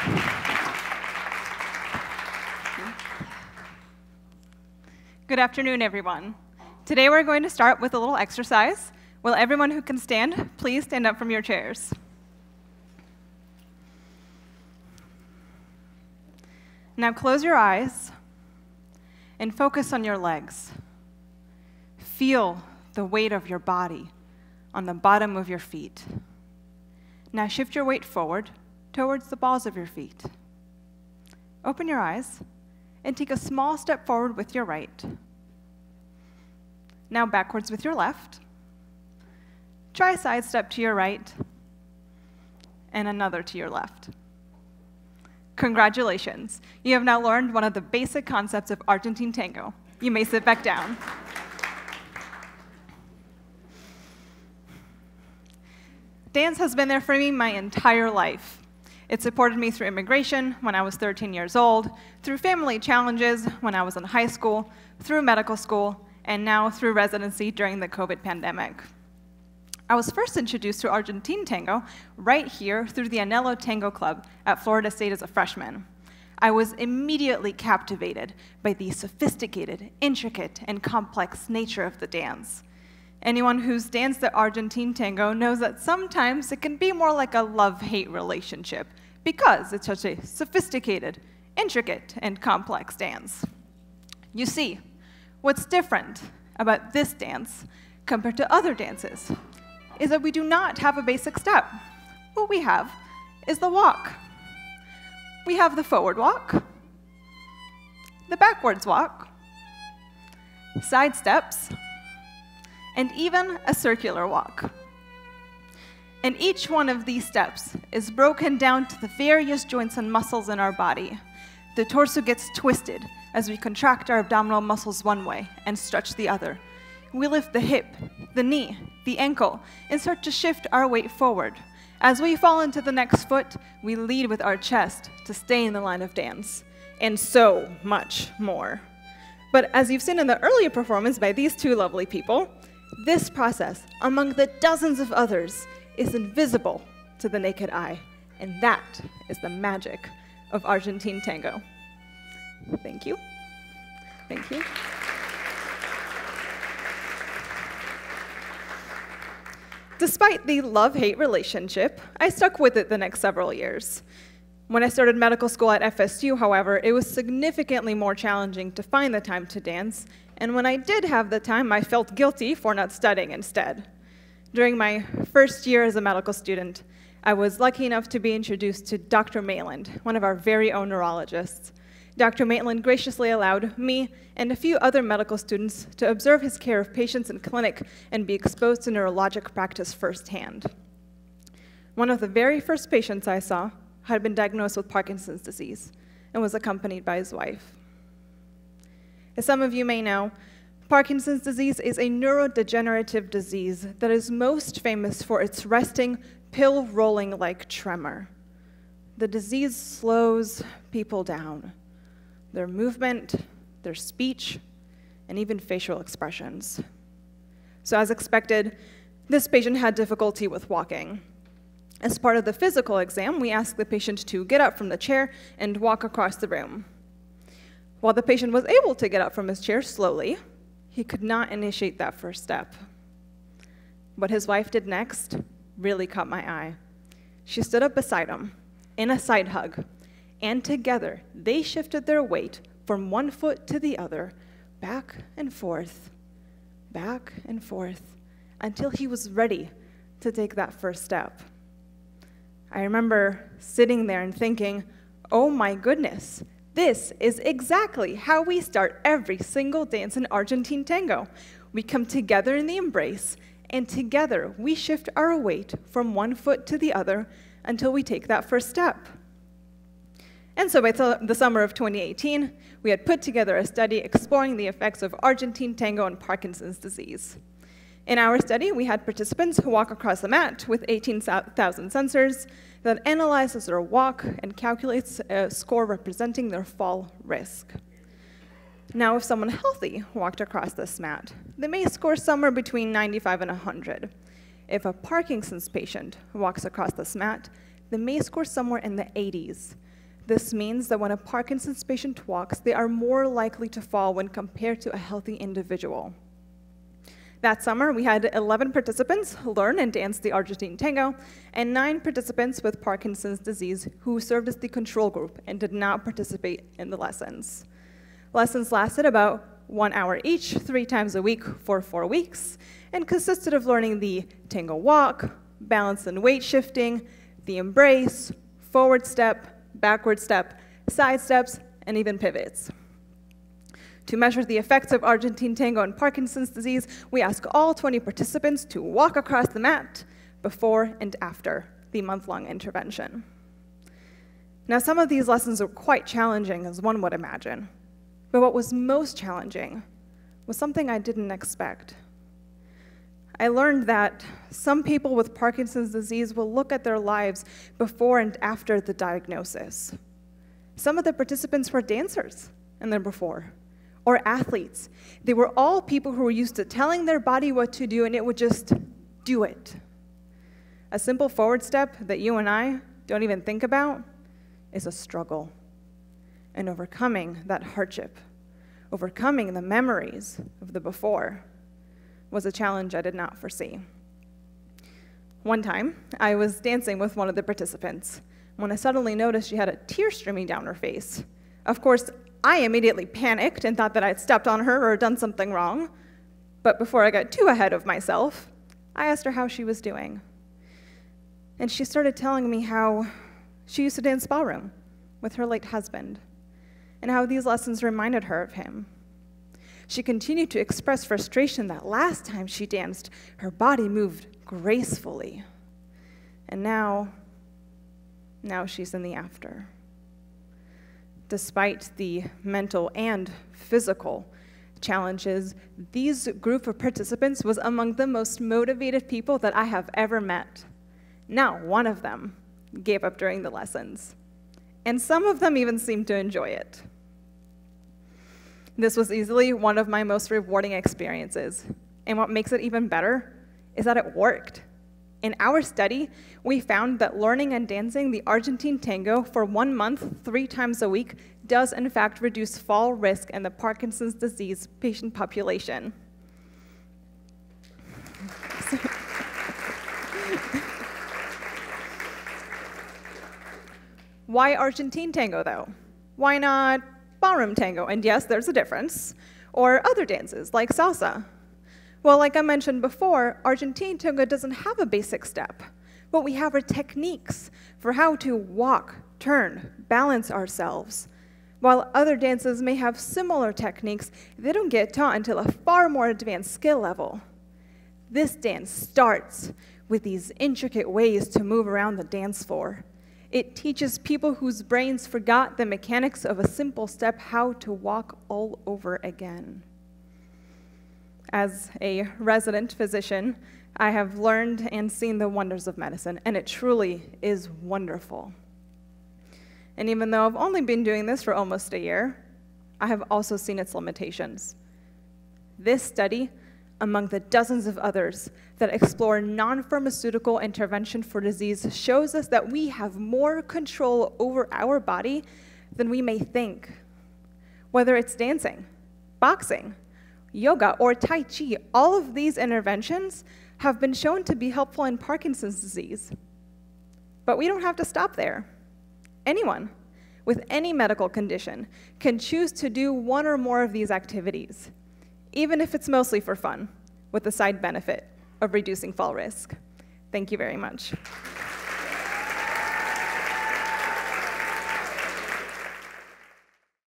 Good afternoon, everyone. Today we're going to start with a little exercise. Will everyone who can stand, please stand up from your chairs. Now close your eyes and focus on your legs. Feel the weight of your body on the bottom of your feet. Now shift your weight forward towards the balls of your feet. Open your eyes and take a small step forward with your right. Now backwards with your left. Try a side step to your right and another to your left. Congratulations. You have now learned one of the basic concepts of Argentine Tango. You may sit back down. Dance has been there for me my entire life. It supported me through immigration when I was 13 years old, through family challenges when I was in high school, through medical school, and now through residency during the COVID pandemic. I was first introduced to Argentine Tango right here through the Anello Tango Club at Florida State as a freshman. I was immediately captivated by the sophisticated, intricate, and complex nature of the dance. Anyone who's danced the Argentine Tango knows that sometimes it can be more like a love-hate relationship because it's such a sophisticated, intricate, and complex dance. You see, what's different about this dance compared to other dances is that we do not have a basic step. What we have is the walk. We have the forward walk, the backwards walk, side steps, and even a circular walk. And each one of these steps is broken down to the various joints and muscles in our body. The torso gets twisted as we contract our abdominal muscles one way and stretch the other. We lift the hip, the knee, the ankle, and start to shift our weight forward. As we fall into the next foot, we lead with our chest to stay in the line of dance, and so much more. But as you've seen in the earlier performance by these two lovely people, this process, among the dozens of others, is invisible to the naked eye, and that is the magic of Argentine Tango. Thank you. Thank you. Despite the love-hate relationship, I stuck with it the next several years. When I started medical school at FSU, however, it was significantly more challenging to find the time to dance, and when I did have the time, I felt guilty for not studying instead. During my first year as a medical student, I was lucky enough to be introduced to Dr. Maitland, one of our very own neurologists. Dr. Maitland graciously allowed me and a few other medical students to observe his care of patients in clinic and be exposed to neurologic practice firsthand. One of the very first patients I saw had been diagnosed with Parkinson's disease and was accompanied by his wife. As some of you may know, Parkinson's disease is a neurodegenerative disease that is most famous for its resting, pill-rolling-like tremor. The disease slows people down, their movement, their speech, and even facial expressions. So as expected, this patient had difficulty with walking. As part of the physical exam, we asked the patient to get up from the chair and walk across the room. While the patient was able to get up from his chair slowly, he could not initiate that first step. What his wife did next really caught my eye. She stood up beside him in a side hug, and together they shifted their weight from one foot to the other, back and forth, until he was ready to take that first step. I remember sitting there and thinking, oh my goodness, this is exactly how we start every single dance in Argentine Tango. We come together in the embrace, and together we shift our weight from one foot to the other until we take that first step. And so by the summer of 2018, we had put together a study exploring the effects of Argentine Tango on Parkinson's disease. In our study, we had participants who walk across the mat with 18,000 sensors that analyzes their walk and calculates a score representing their fall risk. Now, if someone healthy walked across this mat, they may score somewhere between 95 and 100. If a Parkinson's patient walks across this mat, they may score somewhere in the 80s. This means that when a Parkinson's patient walks, they are more likely to fall when compared to a healthy individual. That summer, we had 11 participants learn and dance the Argentine Tango, and 9 participants with Parkinson's disease who served as the control group and did not participate in the lessons. Lessons lasted about 1 hour each, 3 times a week for 4 weeks, and consisted of learning the Tango walk, balance and weight shifting, the embrace, forward step, backward step, side steps, and even pivots. To measure the effects of Argentine Tango and Parkinson's disease, we ask all 20 participants to walk across the mat before and after the month-long intervention. Now, some of these lessons are quite challenging, as one would imagine, but what was most challenging was something I didn't expect. I learned that some people with Parkinson's disease will look at their lives before and after the diagnosis. Some of the participants were dancers in their before, or athletes. They were all people who were used to telling their body what to do, and it would just do it. A simple forward step that you and I don't even think about is a struggle. And overcoming that hardship, overcoming the memories of the before, was a challenge I did not foresee. One time, I was dancing with one of the participants when I suddenly noticed she had a tear streaming down her face. Of course, I immediately panicked and thought that I'd stepped on her or done something wrong. But before I got too ahead of myself, I asked her how she was doing. And she started telling me how she used to dance ballroom with her late husband, and how these lessons reminded her of him. She continued to express frustration that last time she danced, her body moved gracefully. And now she's in the after. Despite the mental and physical challenges, these group of participants was among the most motivated people that I have ever met. Not one of them gave up during the lessons, and some of them even seemed to enjoy it. This was easily one of my most rewarding experiences, and what makes it even better is that it worked. In our study, we found that learning and dancing the Argentine Tango for 1 month, 3 times a week, does in fact reduce fall risk in the Parkinson's disease patient population. Why Argentine Tango, though? Why not ballroom tango? And yes, there's a difference. Or other dances, like salsa. Well, like I mentioned before, Argentine Tango doesn't have a basic step, but we have our techniques for how to walk, turn, balance ourselves. While other dances may have similar techniques, they don't get taught until a far more advanced skill level. This dance starts with these intricate ways to move around the dance floor. It teaches people whose brains forgot the mechanics of a simple step how to walk all over again. As a resident physician, I have learned and seen the wonders of medicine, and it truly is wonderful. And even though I've only been doing this for almost a year, I have also seen its limitations. This study, among the dozens of others that explore non-pharmaceutical intervention for disease, shows us that we have more control over our body than we may think. Whether it's dancing, boxing, yoga, or Tai Chi, all of these interventions have been shown to be helpful in Parkinson's disease. But we don't have to stop there. Anyone with any medical condition can choose to do one or more of these activities, even if it's mostly for fun, with the side benefit of reducing fall risk. Thank you very much.